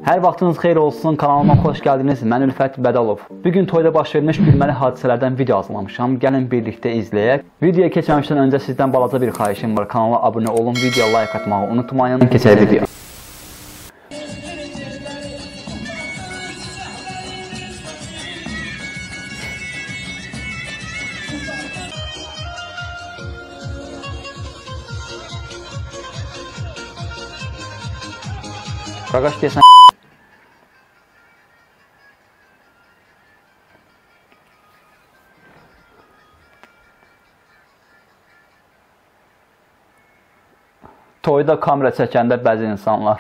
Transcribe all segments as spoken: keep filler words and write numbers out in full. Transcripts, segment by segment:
Hər vaxtınız xeyir olsun, kanalıma xoş gəldiniz. Mən Ülfət Bədalov. Bugün toyda baş vermiş gülməli hadisələrdən video hazırlamışam. Gəlin birlikdə izləyək. Videoya keçməmişdən öncə sizdən balaca bir xahişim var. Kanala abunə olun, videoya like atmağı unutmayın. Keçək video. Qaqaş deyəsən toyda kamera çəkəndə bəzi insanlar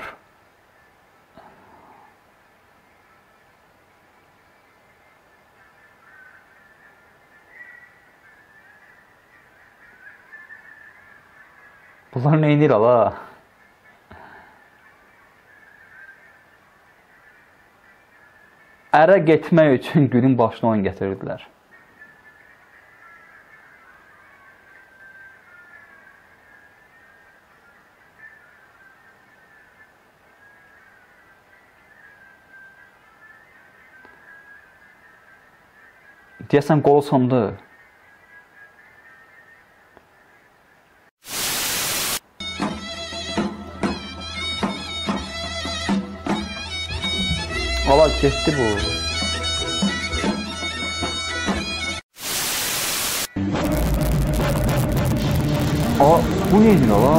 bunlar nə edir ala? Ərə getmək üçün günün başına oyun getirdilər. Deyəsən qolu sondu. Valla getdi bu. Aa, bu neydi la?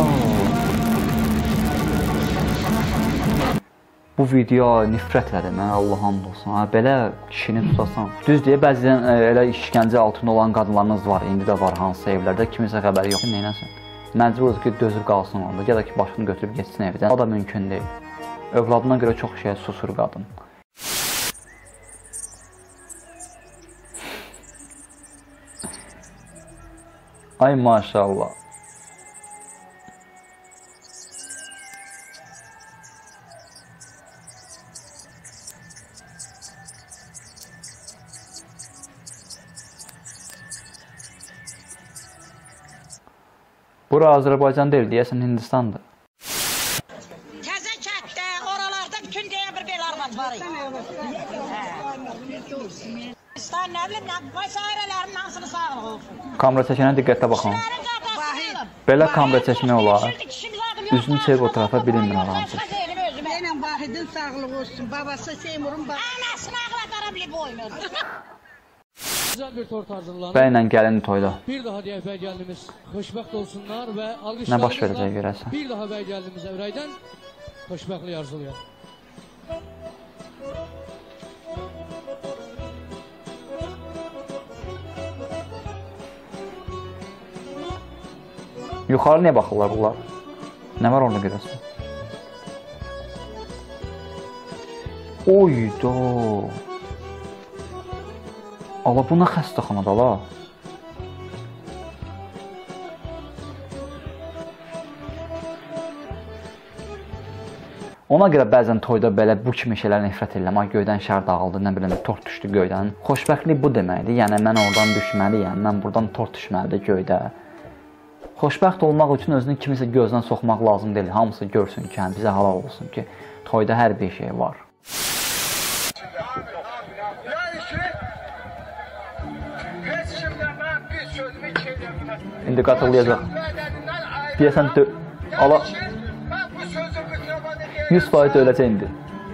Bu video nifrət elədi mənə, Allah hamd olsun. Ha, belə kişini tutasan. Düz deyə bəzən elə işgəncə altında olan qadınlarınız var, indi də var hansısa evlərdə, kimisə xəbəri yox. Neynəsin? Məcburdur ki, dözüb qalsın orada, ya da ki, başını götürüb geçsin evdən. O da mümkün deyil. Övladına görə çox şeyə susur qadın. Ay maşallah. Bura Azərbaycan deyil, deyəsən Hindistandır. Təzə kətdə, oralarda bütün deyə bir belə arvad var idi. İstan nə bilim, vesairələrin hansını sağlıq olsun. Kamera çəkənə diqqətlə baxın. Belə kamera çəkmək olar. Üzünü çevir o tarafa, bilinmir aramsız. Mənə Vahidin sağlıq olsun, babası Seymurun babası. Anasını ağla qarabli boyunur. Güzel bir tort hazırlanır. Bəylə gəlin toyda. Bir daha deyək bəy gəlinimiz xoşbəxt olsunlar və Nə baş verəcək görəsən? Bir daha bəy gəlinimiz Əvrəydən xoşbəxtlik arzulayaq. Yuxarı niyə baxırlar bunlar? Nə var orada görəsən? Oyda. Allah, bu nə xəstəxanada la? Ona görə bəzən toyda belə bu kimi şeylər nifrət edirəm. Ay, göydən şər dağıldı, nə bilim, tort düşdü göydən. Xoşbəxtlik bu deməkdir. Yəni, mən oradan düşməliyəm, mən buradan tort düşməlidir göydə. Xoşbəxt olmaq üçün özünü kimisə gözdən soxmaq lazım deyil. Hamısı görsün ki, bizə halal olsun ki, toyda hər bir şey var. İndi qatılıyacaq. Deyəsən, ala yüz faiz öləcək indi.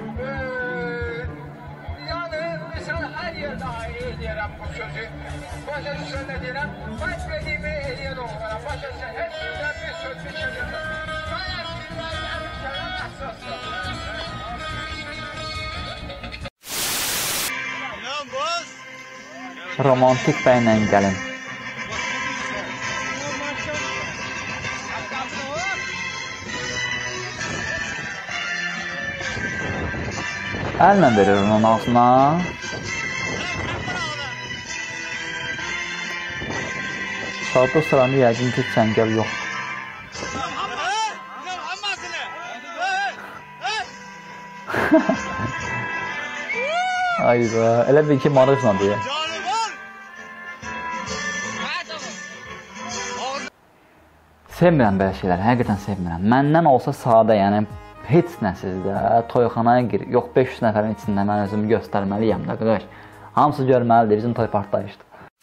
Romantik bəylə gəlin. Əllə verir onun ağzına. Sağda sıranı yəqin ki, çəngəl yox. Ayda, elə bir ki, marıqla deyə. Sevmirəm belə şeylər, həqiqətən sevmirəm. Məndən olsa sadə, yəni heç nəsizdə toyxanaya gir. Yox beş yüz nəfərin içində mən özümü göstərməliyəm də qardaş. Hamısı görməlidir bizim toy partlayışdı.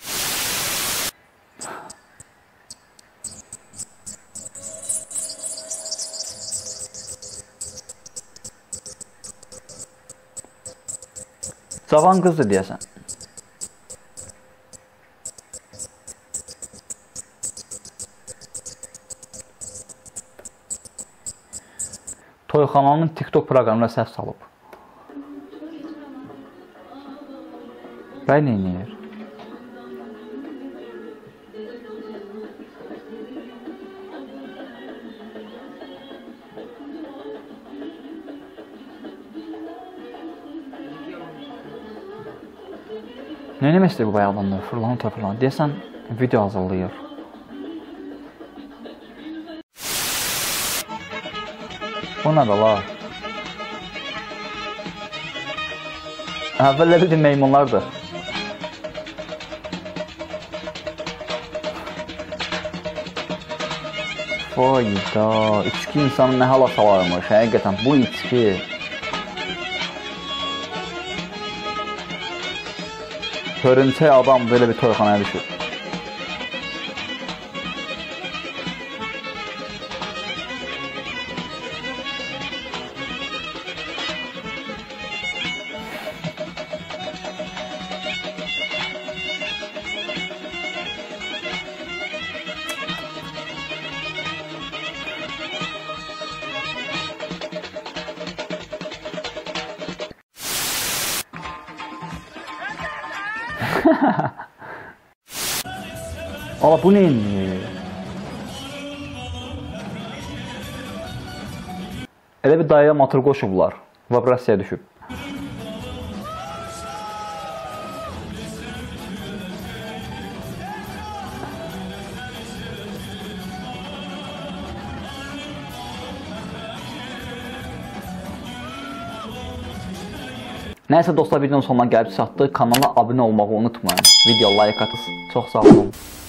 Cavan qızdır deyəsən. Toyxananın TikTok proqramına səhv salıb. Bəy neyniyir? Nə eləmək istəyir bu bayaqdan fırlanı toyfırlanı? Deyəsən video hazırlayır. Bu nədir la? Əvvəllə bir meymunlardır. Vay da, içki insanı nə hala salarmış, həqiqətən bu içki. Hörümçək adam belə bir toyxanaya düşür. Ala bu neyini? Elə bir dayıya motor qoşublar. Vibrasiyaya düşüb. Nəysə dostlar, videonun sonuna gəlib çatdıq. Kanala abunə olmağı unutmayın. Video like atın. Çox sağ olun.